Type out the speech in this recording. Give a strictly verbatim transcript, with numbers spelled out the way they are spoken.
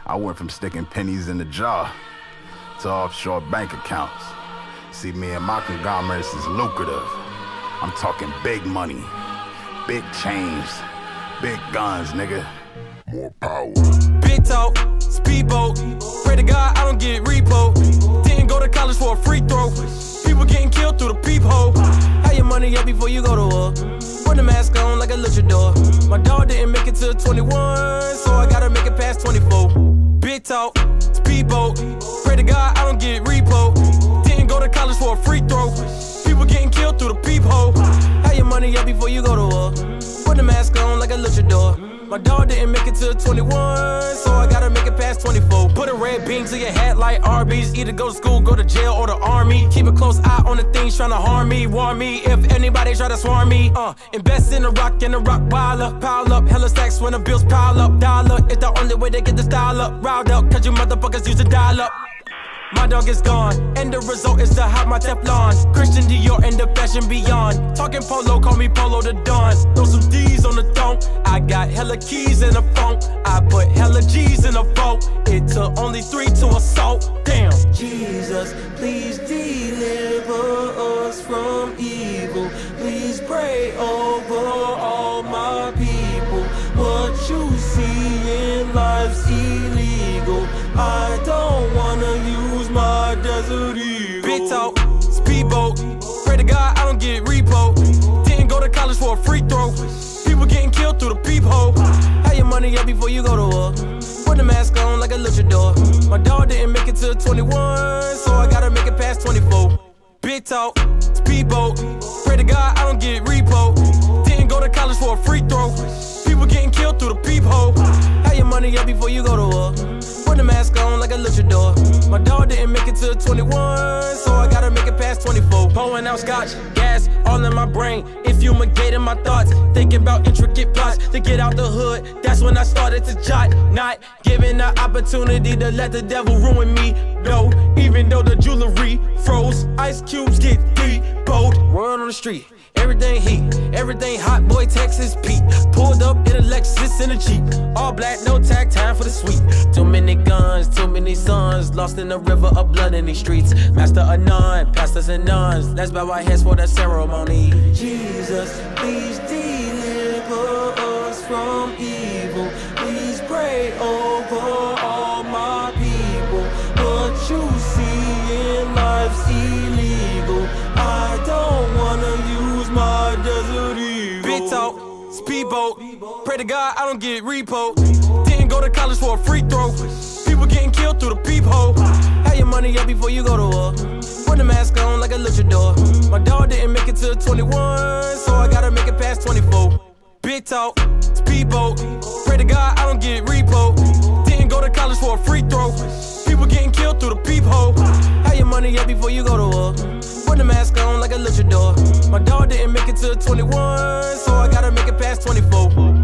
I went from sticking pennies in the jar to offshore bank accounts. See, me and my conglomerates is lucrative. I'm talking big money, big chains, big guns, nigga. More power. Big talk, speedboat. Pray to God I don't get repo. Didn't go to college for a free throw. People getting killed through the peephole. Have your money up before you go to war. Put the mask on like a luchador. My dog didn't make it to twenty-one, so I gotta make it past twenty-four. Big talk, speedboat. Pray to God I don't get repo. Didn't go to college for a free throw. People getting killed through the peephole. Have your money up before you go to war. Put the mask on like a luchador. My dog didn't make it to twenty-one, so I gotta make it past twenty-four. Put a red bean to your head like Arby's. Either go to school, go to jail, or the army. Keep a close eye on the things trying to harm me. Warn me if anybody try to swarm me. Uh, invest in a rock and a rock piler. Pile up hella stacks when the bills pile up. Dollar is the only way to get the style up. Riled up, cause you motherfuckers use to dial up. My dog is gone, and the result is to hide my Teflon. Christian Dior and the fashion beyond. Talking polo, call me Polo the Don. Throw some D's on the thong. I got hella keys in the phone. I put hella G's in the boat. It took only three to assault. Damn. Jesus, please deliver us from evil. Please pray over all my people. What you see in life's illegal. I don't wanna use my desert eagle. Big talk, speedboat. Pray to God I don't get repo. Didn't go to college for a free throw. People getting killed through the peephole. Have your money up before you go to war. Put the mask on like a luchador. My dog didn't make it to twenty-one, so I gotta make it past twenty-four. Big talk, speedboat. Pray to God I don't get repo. Didn't go to college for a free throw. People getting killed through the peephole. Have your money up before you go to war. Put the mask on like a luchador. My dog didn't make it to twenty-one, so I gotta make it past twenty-four. Pouring out scotch, gas, all in my brain. If you fumigating my thoughts, thinking about intricate plots to get out the hood. That's when I started to jot, not giving the opportunity to let the devil ruin me. No, even though the jewelry froze, ice cubes get deep. Bold word on the street. Everything heat, everything hot, boy, Texas Pete. Pulled up in a Lexus in a Jeep. All black, no tag, time for the sweet. Too many guns, too many sons. Lost in the river of blood in these streets. Master of none, pastors and nuns. Let's bow our heads for the ceremony. Jesus, please deliver us from evil. Please pray over all my people. What you see in life's illegal. I don't wanna use my desert eagle. Big talk, speedboat. Pray to God I don't get repo. Didn't go to college for a free throw. People getting killed through the peephole. Have your money up before you go to war. Put the mask on like a luchador. My dog didn't make it to twenty-one, so I gotta make it past twenty-four. Big talk, speedboat. Pray to God I don't get repo. Didn't go to college for a free throw. People getting killed through the peephole. Have your money up before you go to war. Put the mask on like a luchador. My dog didn't make it to twenty-one, so I gotta make it past twenty-four.